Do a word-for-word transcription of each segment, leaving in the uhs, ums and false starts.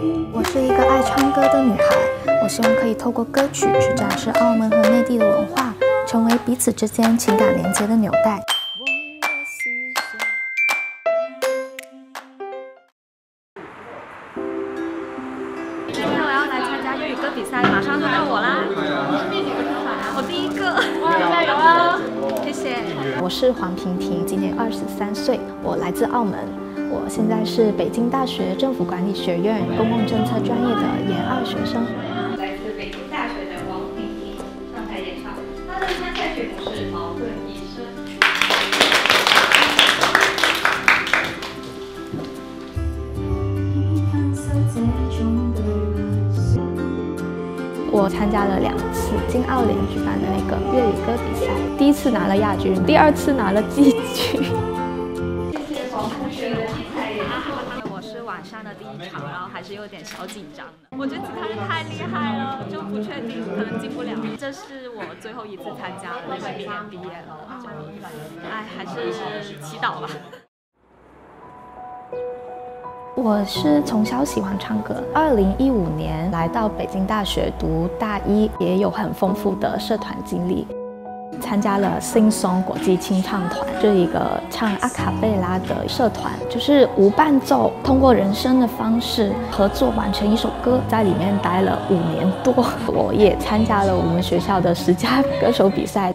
我是一个爱唱歌的女孩，我希望可以透过歌曲去展示澳门和内地的文化，成为彼此之间情感连接的纽带。 今天我要来参加粤语歌比赛，马上就到我啦！我第一个，加油啊！谢谢。 我是黄萍萍，今年二十三岁，我来自澳门。我现在是北京大学政府管理学院公共政策专业的研二学生。 来自北京大学的王萍萍上台演唱，她的参赛曲目是《矛盾一生》。 我参加了两次金澳联举办的那个粤语歌比赛，第一次拿了亚军，第二次拿了季军。 谢谢黄同学的精彩演唱。 我是晚上的第一场，然后还是有点小紧张的。我觉得吉他人太厉害了，就不确定可能进不了。这是我最后一次参加了，因为明年毕业了，就哎还是祈祷吧。 我是从小喜欢唱歌，二零一五年来到北京大学读大一，也有很丰富的社团经历，参加了 Sing Song 国际清唱团，这一个唱阿卡贝拉的社团，就是无伴奏，通过人声的方式合作完成一首歌，在里面待了五年多。我也参加了我们学校的十佳歌手比赛。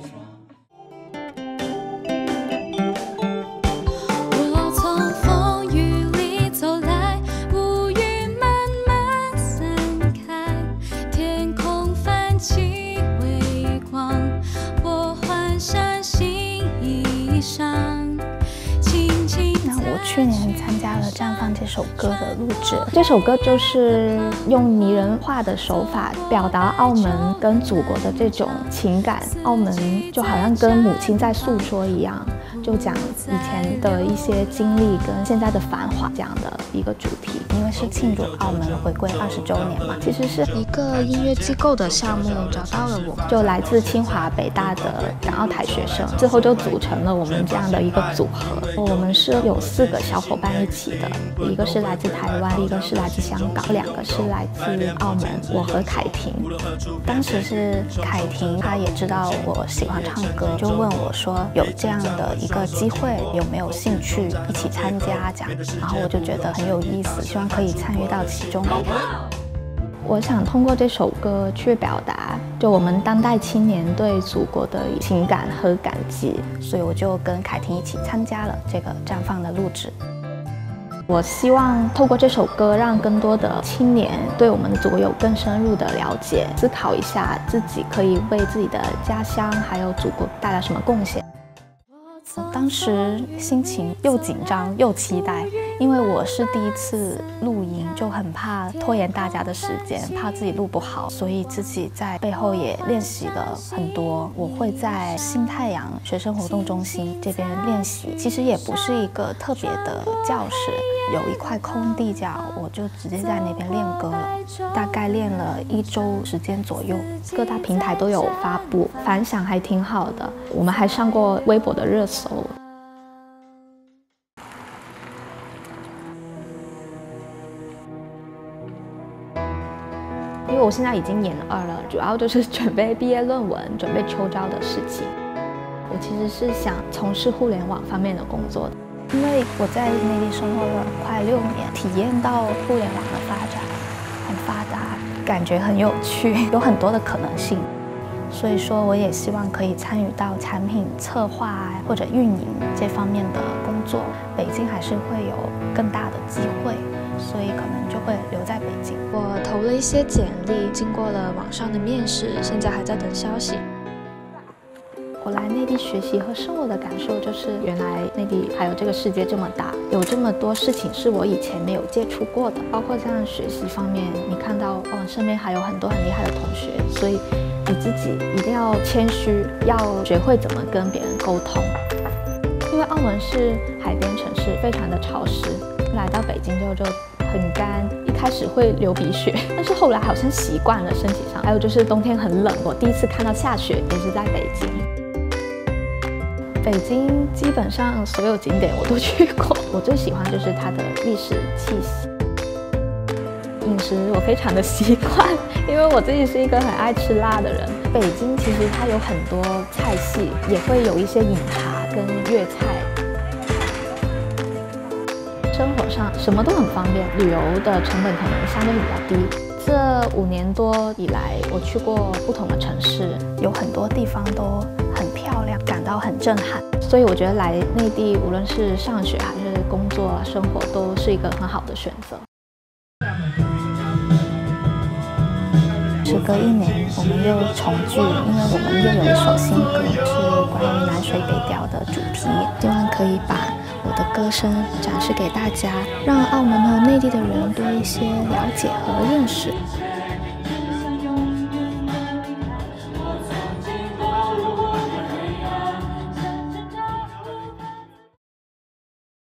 去年参加了《绽放》这首歌的录制，这首歌就是用拟人化的手法表达澳门跟祖国的这种情感。澳门就好像跟母亲在诉说一样，就讲以前的一些经历跟现在的繁华这样的一个主题。因为是庆祝澳门回归二十周年嘛，其实是一个音乐机构的项目找到了我们，就来自清华、北大的港澳台学生，最后就组成了我们这样的一个组合。我们是有四个小伙伴一起的，一个是来自台湾，一个是来自香港，两个是来自澳门。我和凯婷，当时是凯婷，她也知道我喜欢唱歌，就问我说有这样的一个机会，有没有兴趣一起参加这样，然后我就觉得很有意思，希望可以参与到其中。我想通过这首歌去表达，就我们当代青年对祖国的情感和感激，所以我就跟凯婷一起参加了这个绽放的录制。我希望透过这首歌，让更多的青年对我们的祖国有更深入的了解，思考一下自己可以为自己的家乡还有祖国带来什么贡献。当时心情又紧张又期待，因为我是第一次录音，就很怕拖延大家的时间，怕自己录不好，所以自己在背后也练习了很多。我会在新太阳学生活动中心这边练习，其实也不是一个特别的教室，有一块空地角，我就直接在那边练歌了，大概练了一周时间左右，各大平台都有发布，反响还挺好的，我们还上过微博的热搜。因为我现在已经研二了，主要就是准备毕业论文，准备秋招的事情。我其实是想从事互联网方面的工作的，因为我在内地生活了快六年，体验到互联网的发展很发达，感觉很有趣，有很多的可能性。所以说，我也希望可以参与到产品策划或者运营这方面的工作。北京还是会有更大的机会，所以可能就会留在北京。我投了一些简历，经过了网上的面试，现在还在等消息。我来内地学习和生活的感受就是，原来内地还有这个世界这么大，有这么多事情是我以前没有接触过的，包括像学习方面，你看到哦，身边还有很多很厉害的同学，所以你自己一定要谦虚，要学会怎么跟别人沟通。因为澳门是海边城市，非常的潮湿，来到北京之后就很干，一开始会流鼻血，但是后来好像习惯了身体上。还有就是冬天很冷，我第一次看到下雪也是在北京。北京基本上所有景点我都去过，我最喜欢就是它的历史气息。 饮食我非常的习惯，因为我自己是一个很爱吃辣的人。北京其实它有很多菜系，也会有一些饮茶跟粤菜。生活上什么都很方便，旅游的成本可能相对比较低。这五年多以来，我去过不同的城市，有很多地方都很漂亮，感到很震撼。所以我觉得来内地，无论是上学还是工作、生活，都是一个很好的选择。时隔一年，我们又重聚，因为我们又有一首新歌是关于南水北调的主题，希望可以把我的歌声展示给大家，让澳门和内地的人多一些了解和认识。